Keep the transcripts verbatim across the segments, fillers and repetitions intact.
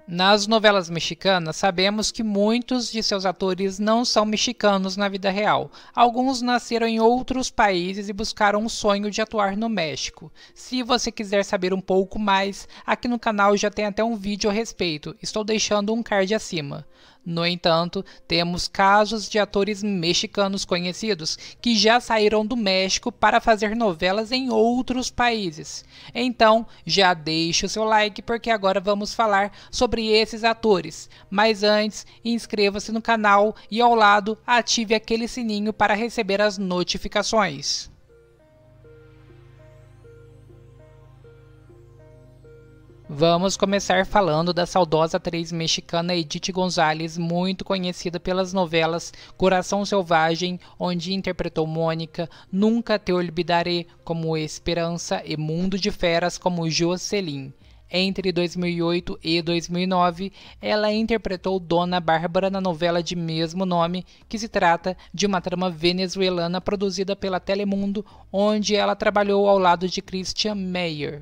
Nas novelas mexicanas, sabemos que muitos de seus atores não são mexicanos na vida real. Alguns nasceram em outros países e buscaram o sonho de atuar no México. Se você quiser saber um pouco mais, aqui no canal já tem até um vídeo a respeito, estou deixando um card acima. No entanto, temos casos de atores mexicanos conhecidos que já saíram do México para fazer novelas em outros países. Então, já deixe o seu like porque agora vamos falar sobre esses atores. Mas antes, inscreva-se no canal e ao lado ative aquele sininho para receber as notificações. Vamos começar falando da saudosa atriz mexicana Edith González, muito conhecida pelas novelas Coração Selvagem, onde interpretou Mônica, Nunca Te Olvidaré como Esperança e Mundo de Feras como Jocelyn. Entre dois mil e oito e dois mil e nove, ela interpretou Dona Bárbara na novela de mesmo nome, que se trata de uma trama venezuelana produzida pela Telemundo, onde ela trabalhou ao lado de Christian Meyer.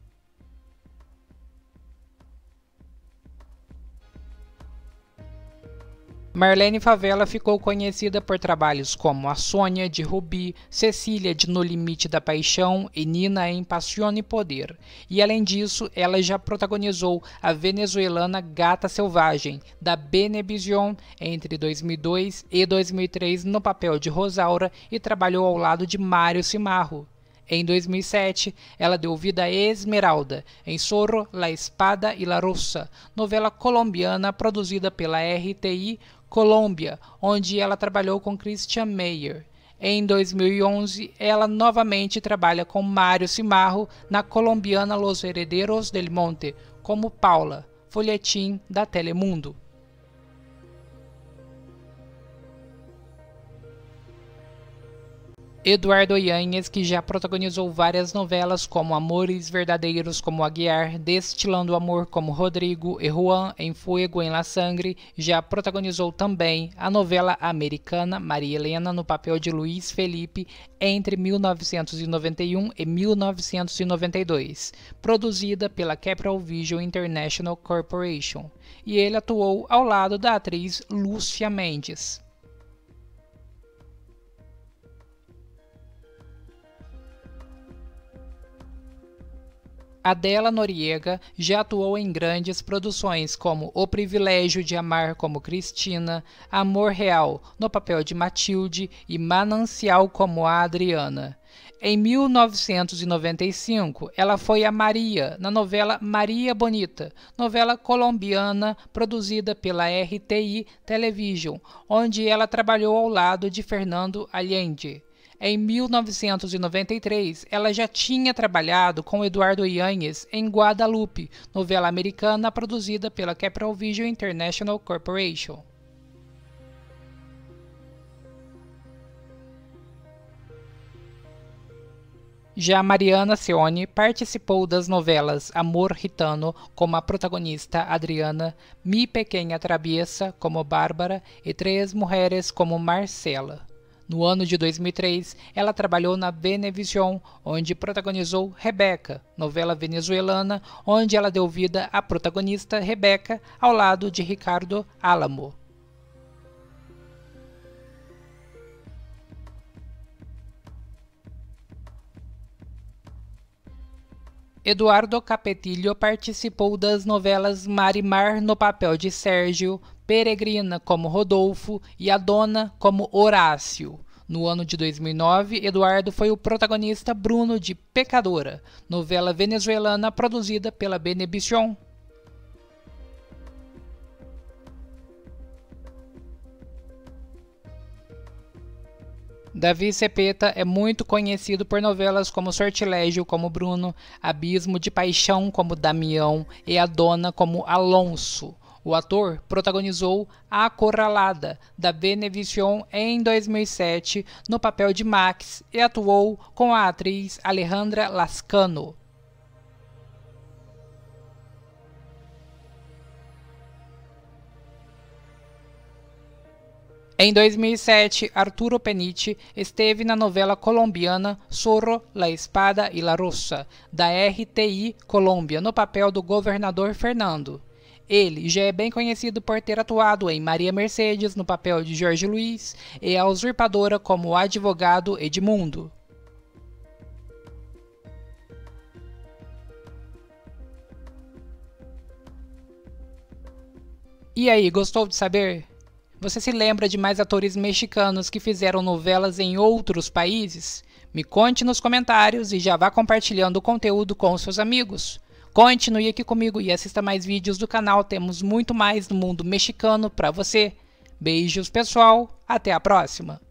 Marlene Favela ficou conhecida por trabalhos como A Sônia, de Rubi, Cecília, de No Limite da Paixão e Nina em Paixão e Poder. E além disso, ela já protagonizou a venezuelana Gata Selvagem, da Venevisión, entre dois mil e dois e dois mil e três no papel de Rosaura e trabalhou ao lado de Mário Cimarro. Em dois mil e sete, ela deu vida a Esmeralda, em Zorro, La Espada y la Rosa, novela colombiana produzida pela R T I Colômbia, onde ela trabalhou com Christian Meyer. Em dois mil e onze, ela novamente trabalha com Mário Cimarro na colombiana Los Herederos del Monte, como Paula, folhetim da Telemundo. Eduardo Yáñez, que já protagonizou várias novelas como Amores Verdadeiros como Aguiar, Destilando Amor como Rodrigo e Juan em Fuego en la Sangre, já protagonizou também a novela americana Maria Helena no papel de Luiz Felipe entre mil novecentos e noventa e um e mil novecentos e noventa e dois, produzida pela Capital Vision International Corporation, e ele atuou ao lado da atriz Lúcia Mendes. Adela Noriega já atuou em grandes produções como O Privilégio de Amar como Cristina, Amor Real no papel de Matilde e Manancial como a Adriana. Em mil novecentos e noventa e cinco, ela foi a Maria na novela Maria Bonita, novela colombiana produzida pela R T I Television, onde ela trabalhou ao lado de Fernando Allende. Em mil novecentos e noventa e três, ela já tinha trabalhado com Eduardo Yáñez em Guadalupe, novela americana produzida pela Capital Vision International Corporation. Já Mariana Seone participou das novelas Amor Gitano como a protagonista Adriana, Mi Pequena Traviesa como Bárbara e Três Mulheres como Marcela. No ano de dois mil e três, ela trabalhou na Venevisión, onde protagonizou Rebeca, novela venezuelana, onde ela deu vida à protagonista Rebeca ao lado de Ricardo Álamo. Eduardo Capetillo participou das novelas Marimar no papel de Sérgio, Peregrina como Rodolfo e a Dona como Horácio. No ano de dois mil e nove, Eduardo foi o protagonista Bruno de Pecadora, novela venezuelana produzida pela Venevisión. Davi Cepeda é muito conhecido por novelas como Sortilégio como Bruno, Abismo de Paixão como Damião e A Dona como Alonso. O ator protagonizou A Acorralada, da Venevisión, em dois mil e sete, no papel de Max, e atuou com a atriz Alejandra Lascano. Em dois mil e sete, Arturo Peniche esteve na novela colombiana Zorro, La Espada y la Rosa, da R T I Colômbia, no papel do governador Fernando. Ele já é bem conhecido por ter atuado em Maria Mercedes no papel de Jorge Luiz e A Usurpadora como o advogado Edmundo. E aí, gostou de saber? Você se lembra de mais atores mexicanos que fizeram novelas em outros países? Me conte nos comentários e já vá compartilhando o conteúdo com seus amigos. Continue aqui comigo e assista mais vídeos do canal, temos muito mais no mundo mexicano para você. Beijos pessoal, até a próxima!